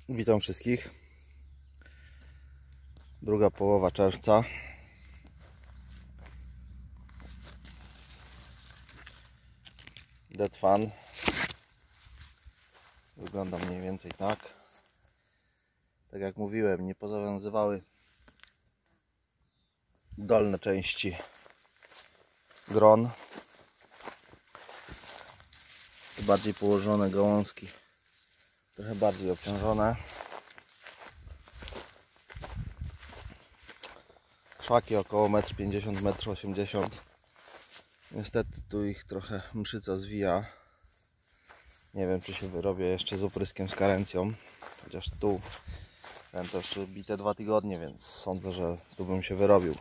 Witam wszystkich. Druga połowa czerwca. Detfan wygląda mniej więcej tak. Tak jak mówiłem, nie pozawiązywały dolne części gron. Bardziej położone gałązki, trochę bardziej obciążone. Krzaki około 1,50 m, 1,80 m. Niestety tu ich trochę mszyca zwija. Nie wiem, czy się wyrobię jeszcze z opryskiem z karencją. Chociaż tu ten to jeszcze bite 2 tygodnie, więc sądzę, że tu bym się wyrobił.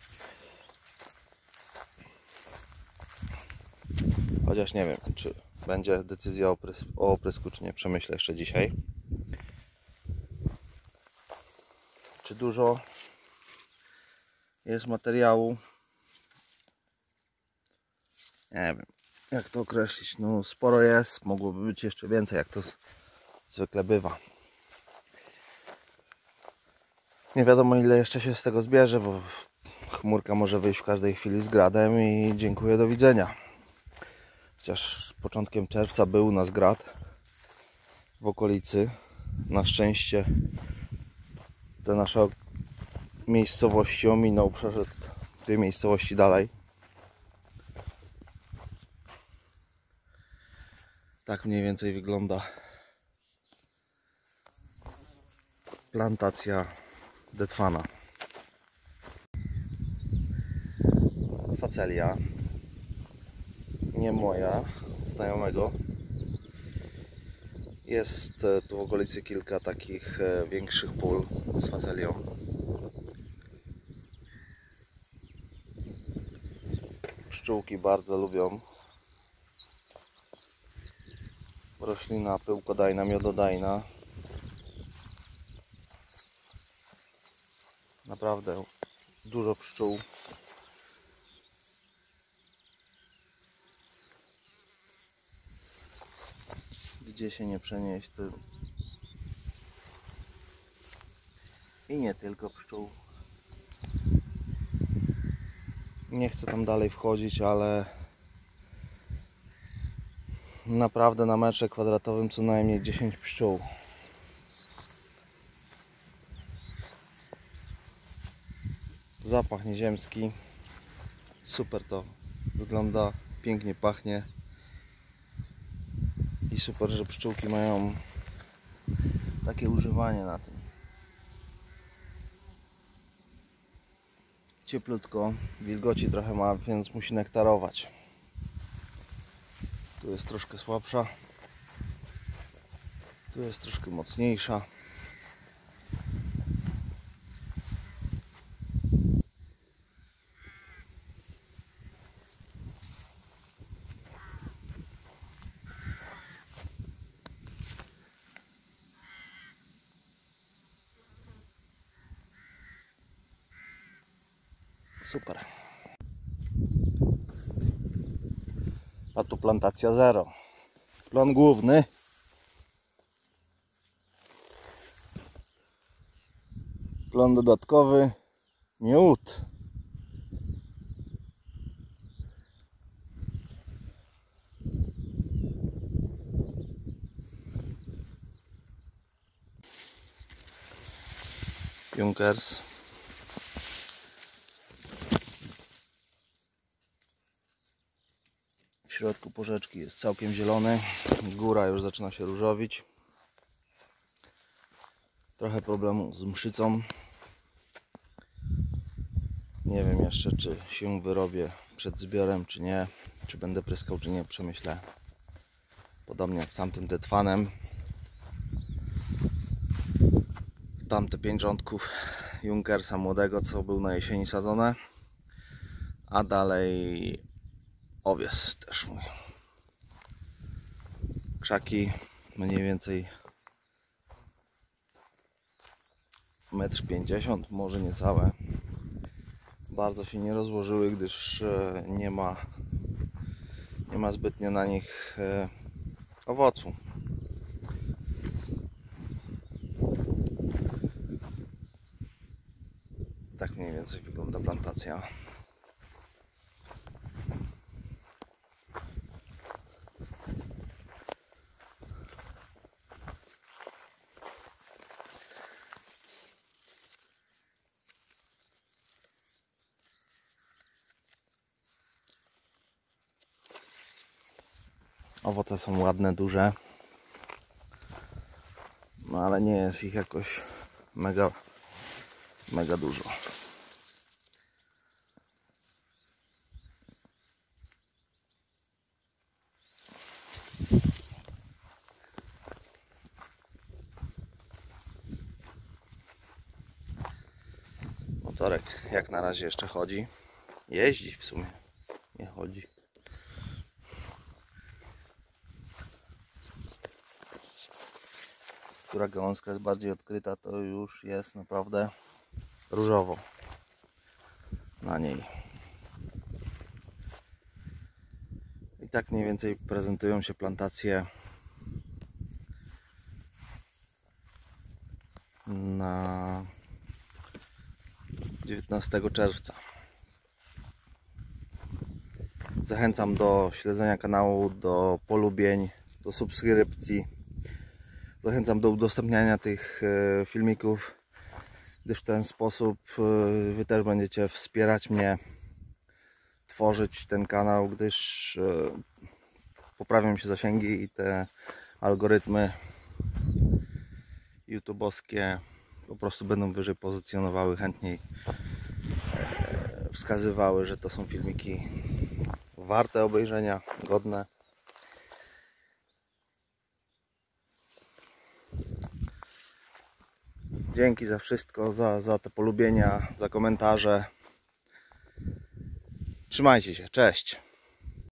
Chociaż nie wiem, czy będzie decyzja o oprysku, czy nie. Przemyślę jeszcze dzisiaj. Czy dużo jest materiału? Nie wiem, jak to określić. No sporo jest, mogłoby być jeszcze więcej, jak to zwykle bywa. Nie wiadomo, ile jeszcze się z tego zbierze, bo chmurka może wyjść w każdej chwili z gradem i dziękuję, do widzenia. Chociaż początkiem czerwca był u nas grad w okolicy. Na szczęście te nasze miejscowości ominął, przeszedł 2 miejscowości dalej. Tak mniej więcej wygląda plantacja Detfana. Facelia, nie moja, znajomego. Jest tu w okolicy kilka takich większych pól z facelią. Pszczółki bardzo lubią. Roślina pyłkodajna, miododajna. Naprawdę dużo pszczół. Gdzie się nie przenieść, to i nie tylko pszczół. Nie chcę tam dalej wchodzić, ale naprawdę na metrze kwadratowym co najmniej 10 pszczół. Zapach nieziemski. Super to wygląda, pięknie pachnie. I super, że pszczółki mają takie używanie na tym. Cieplutko, wilgoci trochę ma, więc musi nektarować. Tu jest troszkę słabsza, tu jest troszkę mocniejsza. Super. A tu plantacja zero. Plon główny. Plon dodatkowy. Miód. Junkers. W środku porzeczki jest całkiem zielony. Góra już zaczyna się różowić. Trochę problemu z mszycą. Nie wiem jeszcze, czy się wyrobię przed zbiorem, czy nie. Czy będę pryskał, czy nie. Przemyślę. Podobnie jak z tamtym Detfanem. Tamte 5 rządków Junkersa młodego, co był na jesieni sadzone. A dalej owies też mój. Krzaki mniej więcej 1,50 m, może niecałe. Bardzo się nie rozłożyły, gdyż nie ma zbytnio na nich owocu. Tak mniej więcej wygląda plantacja. Owoce są ładne, duże, no ale nie jest ich jakoś mega dużo. Motorek jak na razie jeszcze chodzi. Jeździ w sumie, nie chodzi. Która gałązka jest bardziej odkryta, to już jest naprawdę różowo na niej. I tak mniej więcej prezentują się plantacje na 19 czerwca. Zachęcam do śledzenia kanału, do polubień, do subskrypcji. Zachęcam do udostępniania tych filmików, gdyż w ten sposób Wy też będziecie wspierać mnie, tworzyć ten kanał, gdyż poprawią się zasięgi i te algorytmy YouTube'owskie po prostu będą wyżej pozycjonowały, chętniej wskazywały, że to są filmiki warte obejrzenia, godne. Dzięki za wszystko, za te polubienia, za komentarze. Trzymajcie się, cześć!